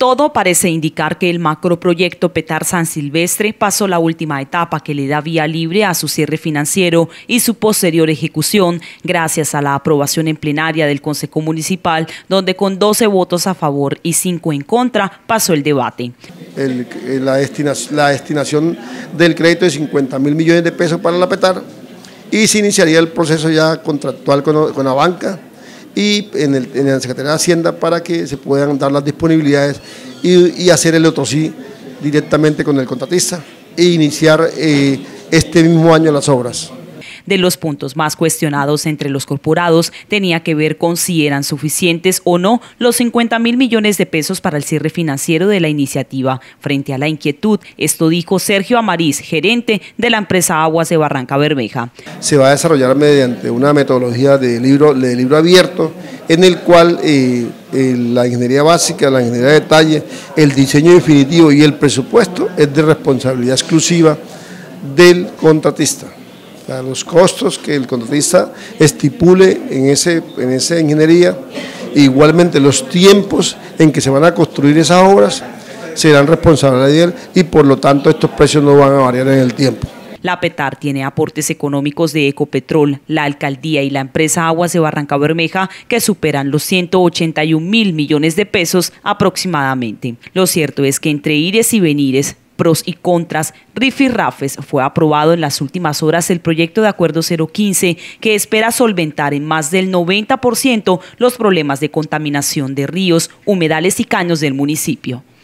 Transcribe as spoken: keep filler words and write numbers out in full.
Todo parece indicar que el macroproyecto Petar San Silvestre pasó la última etapa que le da vía libre a su cierre financiero y su posterior ejecución gracias a la aprobación en plenaria del Consejo Municipal, donde con doce votos a favor y cinco en contra pasó el debate. El, la, destinación, la destinación del crédito de cincuenta mil millones de pesos para la Petar, y se iniciaría el proceso ya contractual con, con la banca y en, el, en la Secretaría de Hacienda para que se puedan dar las disponibilidades y, y hacer el otro sí directamente con el contratista e iniciar eh, este mismo año las obras. De los puntos más cuestionados entre los corporados tenía que ver con si eran suficientes o no los cincuenta mil millones de pesos para el cierre financiero de la iniciativa. Frente a la inquietud, esto dijo Sergio Amariz, gerente de la empresa Aguas de Barranca Bermeja. Se va a desarrollar mediante una metodología de libro, de libro abierto, en el cual eh, eh, la ingeniería básica, la ingeniería de detalle, el diseño definitivo y el presupuesto es de responsabilidad exclusiva del contratista. A los costos que el contratista estipule en, ese, en esa ingeniería, e igualmente los tiempos en que se van a construir esas obras serán responsables de él y por lo tanto estos precios no van a variar en el tiempo. La Petar tiene aportes económicos de Ecopetrol, la alcaldía y la empresa Aguas de Barranca Bermeja que superan los ciento ochenta y un mil millones de pesos aproximadamente. Lo cierto es que entre ires y venires, pros y contras, rifirrafes, fue aprobado en las últimas horas el proyecto de acuerdo cero quince que espera solventar en más del noventa por ciento los problemas de contaminación de ríos, humedales y caños del municipio.